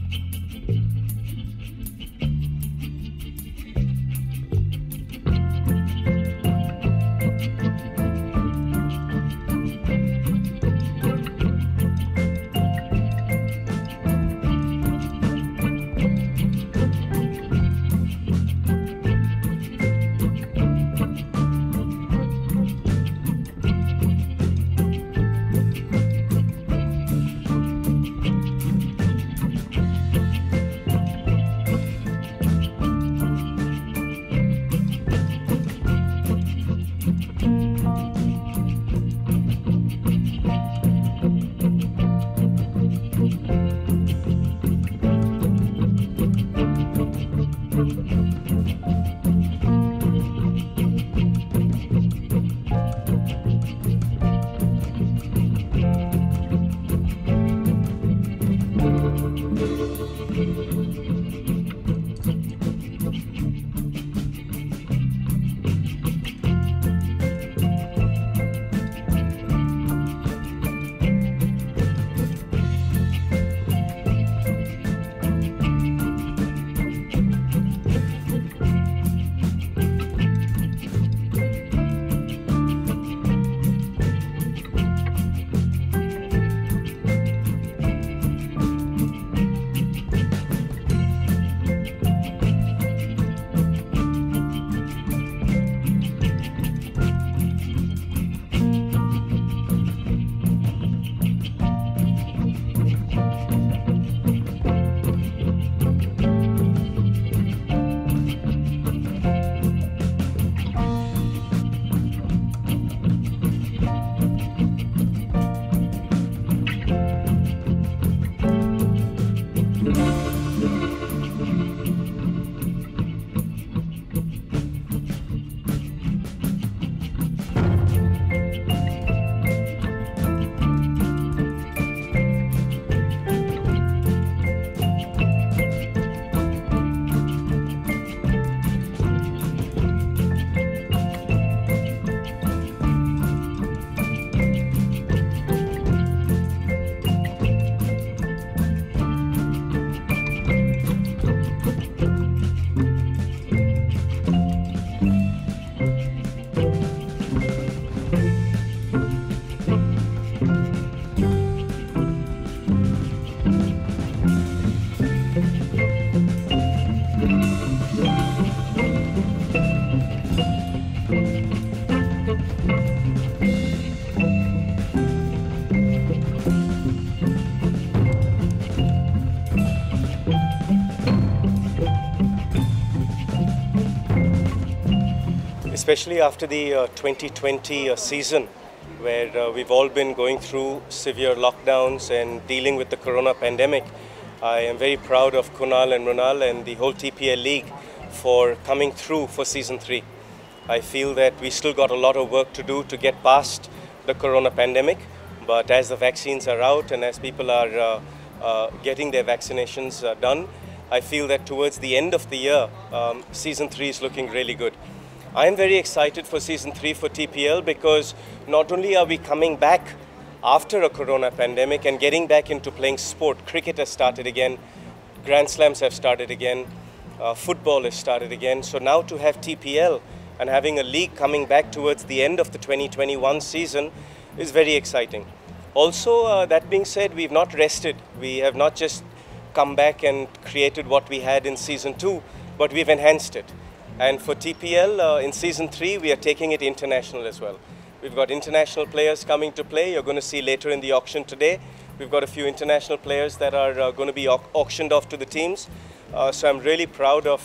especially after the 2020 season, where we've all been going through severe lockdowns and dealing with the corona pandemic. I am very proud of Kunal and Mrunal and the whole TPL League for coming through for Season 3. I feel that we still got a lot of work to do to get past the corona pandemic, but as the vaccines are out and as people are getting their vaccinations done, I feel that towards the end of the year, Season 3 is looking really good. I am very excited for Season 3 for TPL because not only are we coming back after a corona pandemic and getting back into playing sport. Cricket has started again, Grand Slams have started again, football has started again. So now to have TPL and having a league coming back towards the end of the 2021 season is very exciting. Also, that being said, we've not rested. We have not just come back and created what we had in Season 2, but we've enhanced it. And for TPL, in Season 3, we are taking it international as well. We've got international players coming to play. You're going to see later in the auction today. We've got a few international players that are going to be auctioned off to the teams. So I'm really proud of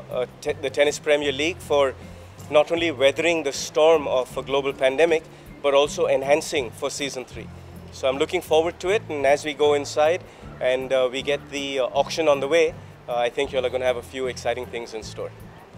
the Tennis Premier League for not only weathering the storm of a global pandemic, but also enhancing for Season 3. So I'm looking forward to it, and as we go inside and we get the auction on the way, I think you're going to have a few exciting things in store.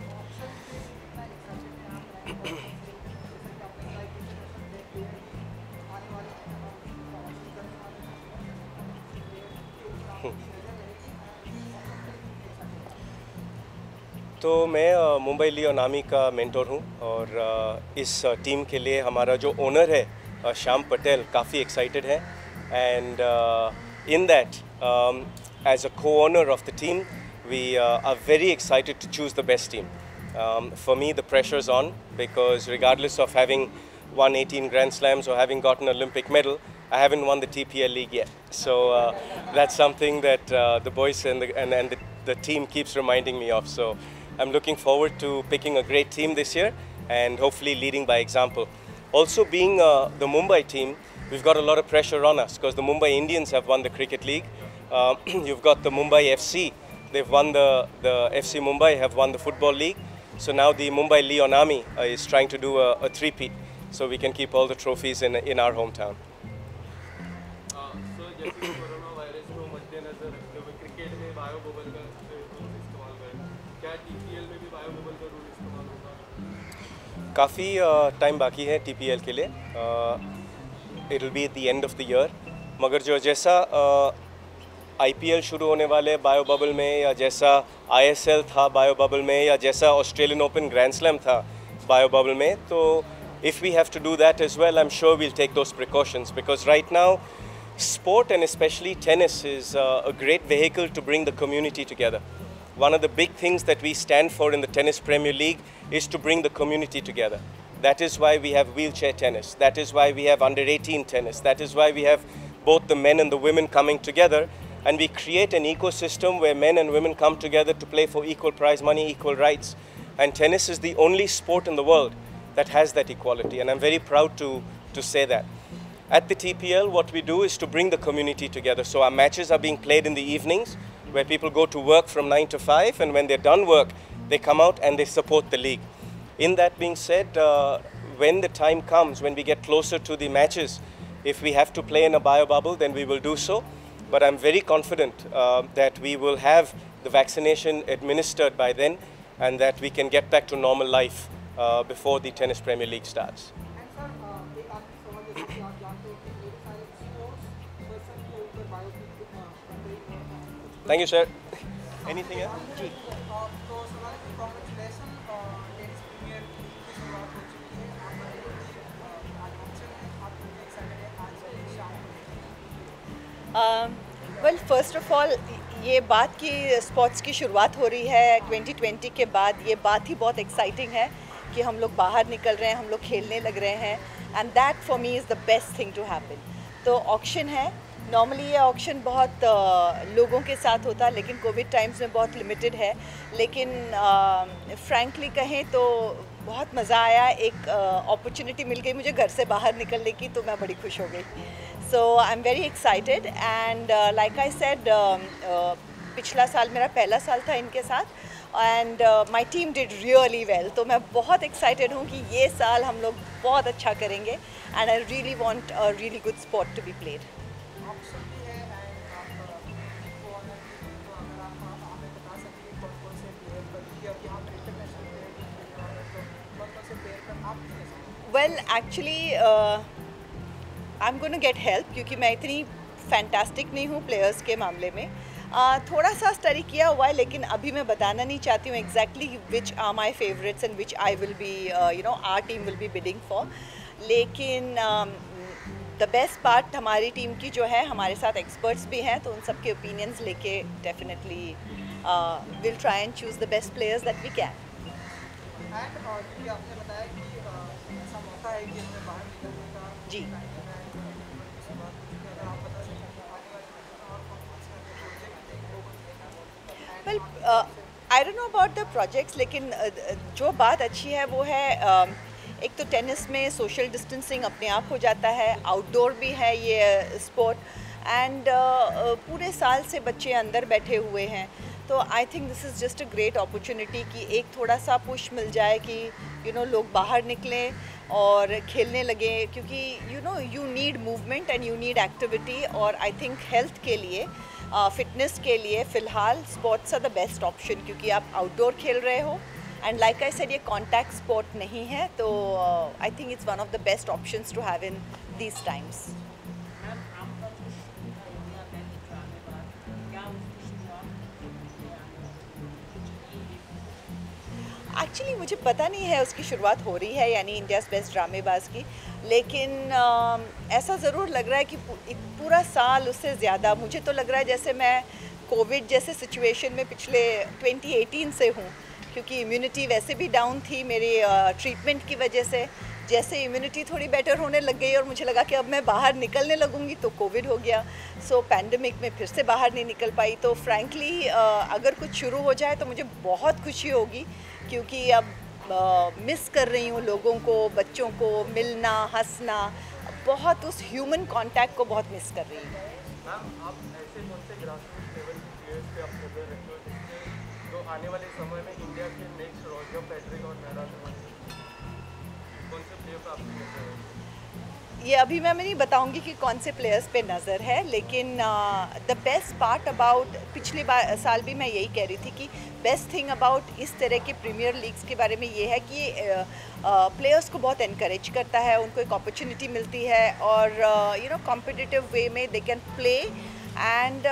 तो मैं मुंबई लियो नामी का mentor हूँ और इस team के लिए हमारा जो ओनर है श्याम पटेल काफ़ी एक्साइटेड है and in that as a co-owner of the team, we are very excited to choose the best team. For me, the pressure's on because regardless of having won 18 Grand Slams or having gotten an Olympic medal, I haven't won the TPL League yet. So that's something that the boys and the team keeps reminding me of. So I'm looking forward to picking a great team this year and hopefully leading by example. Also being the Mumbai team, we've got a lot of pressure on us because the Mumbai Indians have won the Cricket League. You've got the Mumbai FC. They've won the FC Mumbai have won the Football League. So now the Mumbai Leon Army is trying to do a three-peat so we can keep all the trophies in our hometown. So जैसे कि corona virus को मद्देनजर रखते हुए cricket में bio bubble का rule इस्तेमाल करें, क्या टीपीएल में भी बायो बबल का रूल इस्तेमाल होगा? काफ़ी टाइम बाकी है टीपीएल के लिए. It will be at the end of the year. मगर जो जैसा आईपीएल शुरू होने वाले बायो बबल में या जैसा आईएसएल था बायो बबल में या जैसा ऑस्ट्रेलियन ओपन ग्रैंड स्लैम था बायो बबल में, तो if we have to do that as well, I'm sure we'll take those precautions because right now sport and especially tennis is a great vehicle to bring the community together. One of the big things that we stand for in the Tennis Premier League is to bring the community together. That is why we have wheelchair tennis. That is why we have under 18 tennis. That is why we have both the men and the women coming together, and we create an ecosystem where men and women come together to play for equal prize money, equal rights. And tennis is the only sport in the world that has that equality, and I'm very proud to say that. At the TPL, what we do is to bring the community together. So our matches are being played in the evenings, where people go to work from 9 to 5, and when they're done work, they come out and they support the league. In that being said, when the time comes, when we get closer to the matches, if we have to play in a bio bubble, then we will do so. But I'm very confident that we will have the vaccination administered by then, and that we can get back to normal life before the Tennis Premier League starts. Thank you, sir. Anything else? Well, first of all, ये बात की sports की शुरुआत हो रही है 2020 के बाद, ये बात ही बहुत एक्साइटिंग है कि हम लोग बाहर निकल रहे हैं, हम लोग खेलने लग रहे हैं, and that for me is the best thing to happen. तो ऑक्शन है. नॉर्मली ये ऑक्शन बहुत लोगों के साथ होता है, लेकिन कोविड टाइम्स में बहुत लिमिटेड है. लेकिन फ्रैंकली कहें तो बहुत मज़ा आया. एक अपॉर्चुनिटी मिल गई मुझे घर से बाहर निकलने की, तो मैं बड़ी खुश हो गई. So I'm very excited, and like I said, पिछला साल मेरा पहला साल था इनके साथ, and my team did really well. तो मैं बहुत excited हूँ कि ये साल हम लोग बहुत अच्छा करेंगे, and I really want a really good sport to be played. Well, actually, I'm going to get help क्योंकि मैं इतनी फैंटास्टिक नहीं हूँ प्लेयर्स के मामले में. थोड़ा सा स्टडी किया हुआ है, लेकिन अभी मैं बताना नहीं चाहती हूँ exactly which are my favourites and which I will be our team will be bidding for. लेकिन द बेस्ट पार्ट हमारी टीम की जो है, हमारे साथ एक्सपर्ट्स भी हैं, तो उन सब के ओपिनियंस लेके definitely will try and choose the best players that we can. जी. Well, I don't know about the projects, लेकिन जो बात अच्छी है वो है एक तो टेनिस में सोशल डिस्टेंसिंग अपने आप हो जाता है, आउटडोर भी है ये स्पोर्ट, एंड पूरे साल से बच्चे अंदर बैठे हुए हैं. तो I think this is just a great opportunity कि एक थोड़ा सा पुश मिल जाए कि लोग बाहर निकलें और खेलने लगे, क्योंकि you need movement and you need activity. और आई थिंक हेल्थ के लिए, फिटनेस के लिए फ़िलहाल sports are the best option, क्योंकि आप आउटडोर खेल रहे हो, एंड लाइक आई सेड ये कॉन्टैक्ट स्पोर्ट नहीं है. तो I think it's one of the best options to have in these times. Actually मुझे पता नहीं है उसकी शुरुआत हो रही है यानी इंडियाज़ बेस्ट ड्रामेबाज की, लेकिन ऐसा ज़रूर लग रहा है कि पूरा साल उससे ज़्यादा मुझे तो लग रहा है जैसे मैं कोविड जैसे सिचुएशन में पिछले 2018 से हूँ, क्योंकि इम्यूनिटी वैसे भी डाउन थी मेरी ट्रीटमेंट की वजह से। जैसे इम्यूनिटी थोड़ी बेटर होने लग गई और मुझे लगा कि अब मैं बाहर निकलने लगूंगी तो कोविड हो गया। सो पैंडमिक में फिर से बाहर नहीं निकल पाई। तो फ्रैंकली अगर कुछ शुरू हो जाए तो मुझे बहुत खुशी होगी, क्योंकि अब मिस कर रही हूँ लोगों को, बच्चों को मिलना, हंसना, बहुत उस ह्यूमन कांटेक्ट को बहुत मिस कर रही हूँ। मैम आप ऐसे कौन से ग्रासरूट लेवल के प्लेयर्स पे आप नजर रखते हो जिससे जो आने वाले समय में इंडिया के नेक्स्ट रॉजर फेडरिक और मेहरा कौन से प्लेयर पे आपकी नजर है? ये अभी मैं नहीं बताऊंगी कि कौन से प्लेयर्स पे नज़र है, लेकिन द बेस्ट पार्ट अबाउट पिछले साल भी मैं यही कह रही थी कि बेस्ट थिंग अबाउट इस तरह के प्रीमियर लीग्स के बारे में ये है कि प्लेयर्स को बहुत इनकरेज करता है, उनको एक अपॉर्चुनिटी मिलती है और कॉम्पिटिटिव वे में they can play. And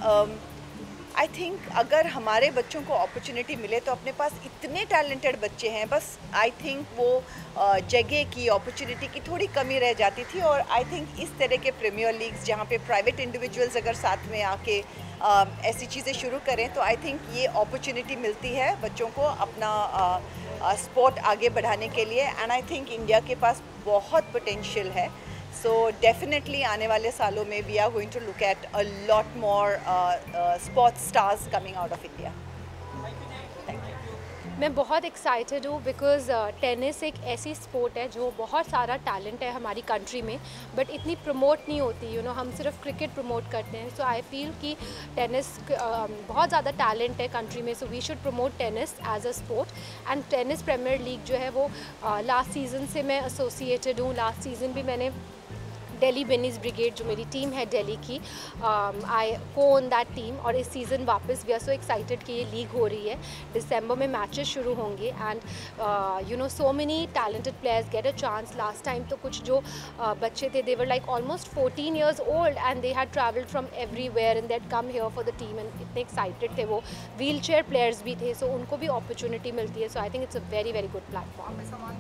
I think अगर हमारे बच्चों को अपॉर्चुनिटी मिले तो अपने पास इतने टैलेंटेड बच्चे हैं, बस आई थिंक वो जगह की, अपॉर्चुनिटी की थोड़ी कमी रह जाती थी। और आई थिंक इस तरह के प्रीमियर लीग्स जहाँ पे प्राइवेट इंडिविजुअल्स अगर साथ में आके ऐसी चीज़ें शुरू करें तो आई थिंक ये अपॉर्चुनिटी मिलती है बच्चों को अपना स्पोर्ट आगे बढ़ाने के लिए। एंड आई थिंक इंडिया के पास बहुत पोटेंशियल है। So definitely आने वाले सालों में we are going to look at a lot more sports stars coming out of India. Thank you. मैं बहुत एक्साइटेड हूँ बिकॉज़ टेनिस एक ऐसी स्पोर्ट है जो बहुत सारा टैलेंट है हमारी कंट्री में, बट इतनी प्रमोट नहीं होती। हम सिर्फ क्रिकेट प्रमोट करते हैं। सो आई फील कि टेनिस बहुत ज़्यादा टैलेंट है कंट्री में, so we should promote tennis as a sport. And tennis premiere League जो है वो लास्ट सीज़न से मैं एसोसिएटेड हूँ। लास्ट सीज़न भी मैंने दिल्ली बेनीज ब्रिगेड जो मेरी टीम है दिल्ली की, आई कोन दैट टीम। और इस सीज़न वापस वी आर सो एक्साइटेड कि ये लीग हो रही है। दिसंबर में मैचेस शुरू होंगे and so many talented players get a chance. Last time तो कुछ जो बच्चे थे they were like almost 14 years old and they had travelled from everywhere and that come here for the team and इतने excited थे वो। Wheel chair players भी थे, सो उनको भी अपॉर्चुनिटी मिलती है। So I think it's a very very good platform.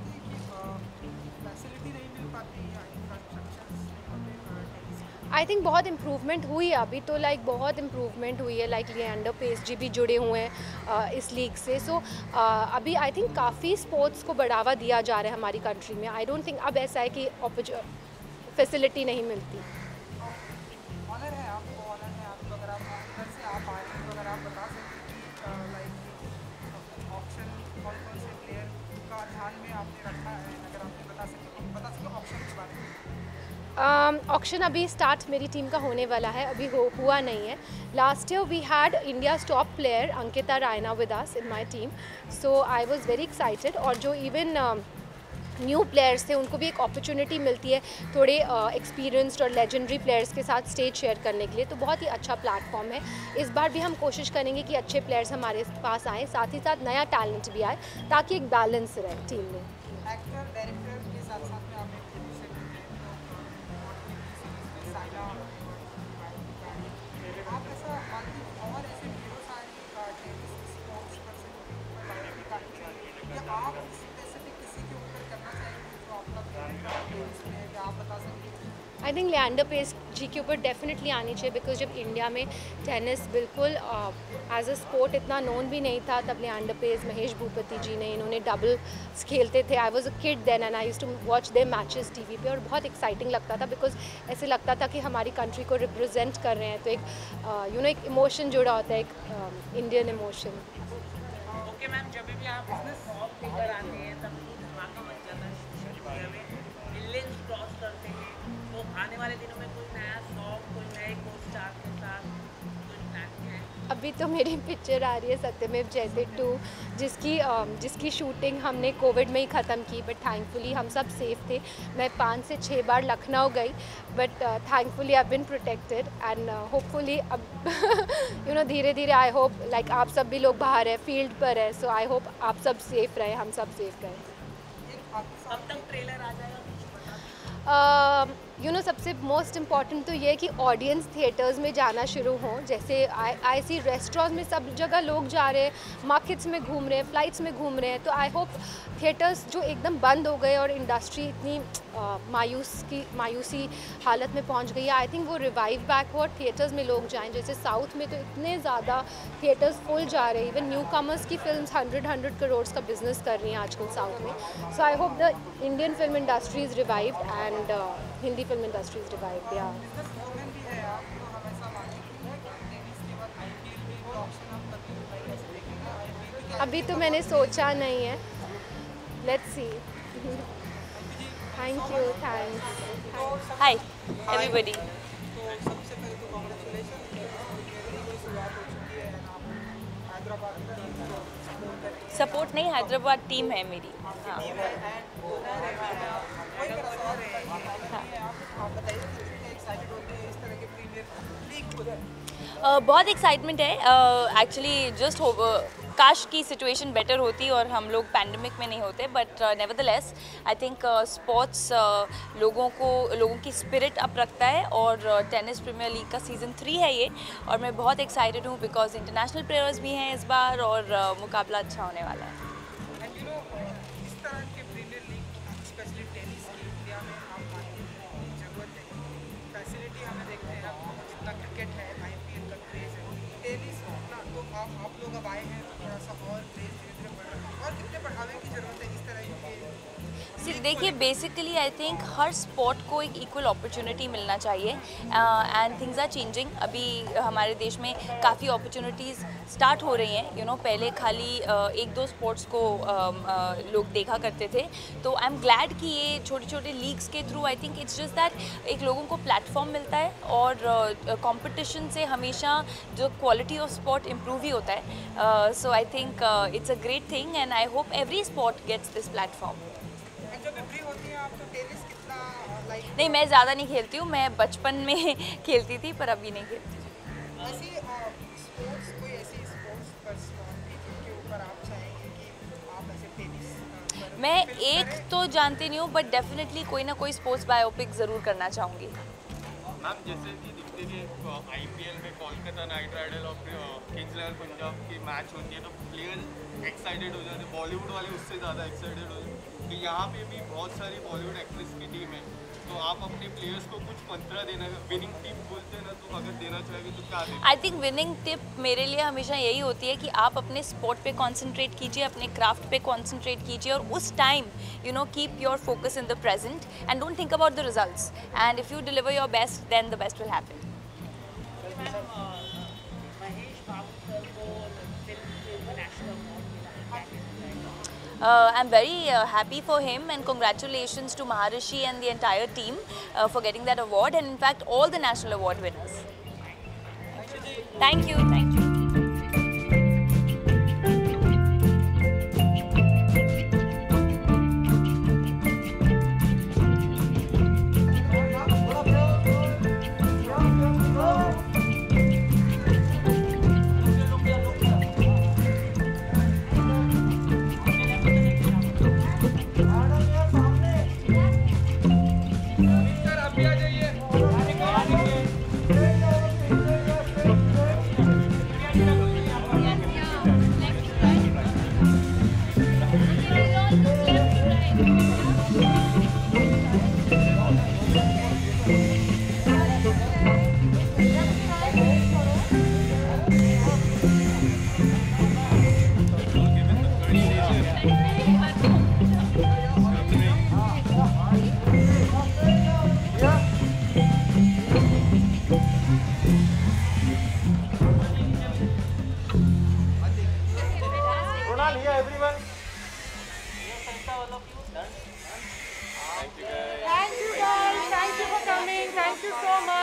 I think बहुत इम्प्रूवमेंट हुई है अभी तो, लाइक बहुत इम्प्रूवमेंट हुई है। लाइक लिएंडर पेस जी भी जुड़े हुए हैं इस लीग से। सो अभी आई थिंक काफ़ी स्पोर्ट्स को बढ़ावा दिया जा रहा है हमारी कंट्री में। आई डोंट थिंक अब ऐसा है कि फैसिलिटी नहीं मिलती। ऑनर है आपको, अगर आप घर से आप आए हैं तो अगर आप बता सकते हैं लाइक ऑप्शन कौन से प्लेयर का ध्यान में आपने रखा है, अगर आपने बता सके ऑप्शन के बारे में। ऑक्शन अभी स्टार्ट मेरी टीम का होने वाला है, अभी हुआ नहीं है। Last year we had India's top player Ankita Raina with us in my team, so I was very excited. और जो इवन न्यू प्लेयर्स थे उनको भी एक अपॉर्चुनिटी मिलती है थोड़े एक्सपीरियंस्ड और लेजेंडरी प्लेयर्स के साथ स्टेज शेयर करने के लिए, तो बहुत ही अच्छा प्लेटफॉर्म है। इस बार भी हम कोशिश करेंगे कि अच्छे प्लेयर्स हमारे पास आएँ, साथ ही साथ नया टैलेंट भी आए ताकि एक बैलेंस रहे टीम में। एक्टर डायरेक्टर के साथ साथ में आप एक प्रोड्यूसर भी हैं, आप ऐसा और ऐसे ढेरों सारे टेनिस स्पोर्ट्स पर्सन या आप स्पेसिफिक किसी के ऊपर करना चाहेंगे जो आपका टेनिस में है, आप बता सकते हैं? आई थिंक लिएंडर पेस जी के ऊपर डेफिनेटली आनी चाहिए, बिकॉज जब इंडिया में टेनिस बिल्कुल एज अ स्पोर्ट इतना नोन भी नहीं था, तब लिएंडर पेस, महेश भूपति जी ने इन्होंने डबल्स खेलते थे। I was a kid then and I used to watch their matches TV पे, और बहुत एक्साइटिंग लगता था बिकॉज ऐसे लगता था कि हमारी कंट्री को रिप्रेजेंट कर रहे हैं। तो एक एक इमोशन जुड़ा होता है, एक इंडियन इमोशन। ओके मैम, जब भी आप बिजनेस लेकर आते हैं तब धमाका मच जाता है सोशल मीडिया में, मिलियंस क्रॉस करते हैं। तो आने वाले दिनों में कोई नया सॉन्ग, कोई नए को स्टार के साथ कोई प्लान किया है? अभी तो मेरी पिक्चर आ रही है सत्यमेव जयते 2, जिसकी शूटिंग हमने कोविड में ही ख़त्म की, बट थैंकफुली हम सब सेफ थे। मैं 5 से 6 बार लखनऊ गई, but thankfully I been protected and hopefully अब धीरे धीरे आई होप लाइक आप सब भी लोग बाहर है, फील्ड पर है, सो आई होप आप सब सेफ रहे, हम सब सेफ रहे। कब तक ट्रेलर आ जाएगा? सबसे मोस्ट इम्पॉर्टेंट तो ये है कि ऑडियंस थिएटर्स में जाना शुरू हों। जैसे आई सी रेस्टोरेंट्स में सब जगह लोग जा रहे हैं, मार्केट्स में घूम रहे हैं, फ्लाइट्स में घूम रहे हैं। तो आई होप थिएटर्स जो एकदम बंद हो गए और इंडस्ट्री इतनी मायूसी हालत में पहुंच गई है, आई थिंक वो रिवाइव बैक हो और थिएटर्स में लोग जाएं। जैसे साउथ में तो इतने ज़्यादा थिएटर्स फुल जा रहे हैं, इवन न्यू कमर्स की फिल्म्स 100 करोड़ का बिजनेस कर रही हैं आजकल साउथ में। So I hope the Indian film industry is revived and Hindi film industry is revived. Yeah अभी तो मैंने सोचा नहीं है, let's see. Thank you, thanks. Hi everybody. तो सबसे पहले तो कांग्रेचुलेशन, शुरुआत हो चुकी है। हैदराबाद सपोर्ट नहीं, हैदराबाद टीम है मेरी। हाँ, बहुत एक्साइटमेंट है। एक्चुअली जस्ट काश की सिचुएशन बेटर होती और हम लोग पैंडमिक में नहीं होते, but nevertheless I think sports लोगों की स्पिरिट अप रखता है। और टेनिस प्रीमियर लीग का सीज़न 3 है ये, और मैं बहुत एक्साइटेड हूँ बिकॉज इंटरनेशनल प्लेयर्स भी हैं इस बार और मुकाबला अच्छा होने वाला है। इस तरह के प्रीमियर लीग स्पेशली टेनिस की इंडिया में आप मानते हैं जरूरत है? फैसिलिटी हमें देखते हैं आप जितना क्रिकेट है, IPL का क्रेज है, टेनिस उतना तो आप लोग अब आए हैं तो थोड़ा सा और क्रेज धीरे धीरे बढ़ रहा है, और कितने बढ़ावे की जरूरत है इस तरह के? देखिए, बेसिकली आई थिंक हर स्पोर्ट को एक इक्वल अपॉर्चुनिटी मिलना चाहिए एंड थिंग्स आर चेंजिंग। अभी हमारे देश में काफ़ी अपॉर्चुनिटीज़ स्टार्ट हो रही हैं। पहले खाली 1-2 स्पोर्ट्स को लोग देखा करते थे। तो आई एम ग्लैड कि ये छोटे छोटे लीग्स के through I think it's just that एक लोगों को प्लेटफॉर्म मिलता है और कंपटीशन से हमेशा जो क्वालिटी ऑफ स्पोर्ट इम्प्रूव ही होता है। So I think it's a great thing and I hope every sport gets this platform. नहीं, मैं ज़्यादा नहीं खेलती हूँ, मैं बचपन में खेलती थी पर अभी नहीं खेलती। मैं एक तो जानती नहीं हूँ, बट डेफिनेटली कोई ना कोई स्पोर्ट्स बायोपिक ज़रूर करना चाहूँगी। मैम, जैसे कि दिखते कि IPL में कोलकाता नाइट राइडर और किंग्स इलेवन पंजाब की मैच होती है तो प्लेयर एक्साइटेड हो जाते हैं, बॉलीवुड वाले उससे ज़्यादा एक्साइटेड हो जाते हैं। तो यहाँ पे भी बहुत सारी बॉलीवुड एक्ट्रेस की टीम है, तो आप अपने प्लेयर्स को कुछ मंत्रा देना, विनिंग टिप बोलते हैं ना, तो अगर देना चाहेंगे तो क्या दें? आई थिंक विनिंग टिप मेरे लिए हमेशा यही होती है कि आप अपने स्पोर्ट पे कंसंट्रेट कीजिए, अपने क्राफ्ट पे कंसंट्रेट कीजिए और उस time keep your focus in the present and don't think about the results, and if you deliver your best then the best will happen. I'm very happy for him and congratulations to Maharishi and the entire team for getting that award, and in fact all the national award winners. Thank you, thank you. Thank you guys. Thank you for coming. Thank you so much.